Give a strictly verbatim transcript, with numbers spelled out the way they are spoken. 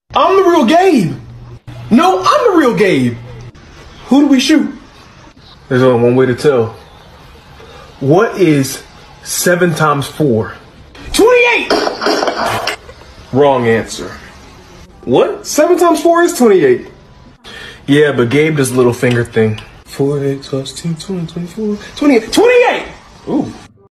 I'm the real Gabe. No, I'm the real Gabe. Who do we shoot? There's only one way to tell. What is seven times four? twenty-eight! Wrong answer. What? seven times four is twenty-eight. Yeah, but Gabe does a little finger thing. four, eight plus two, twenty, twenty-four, twenty-eight. twenty-eight! Ooh.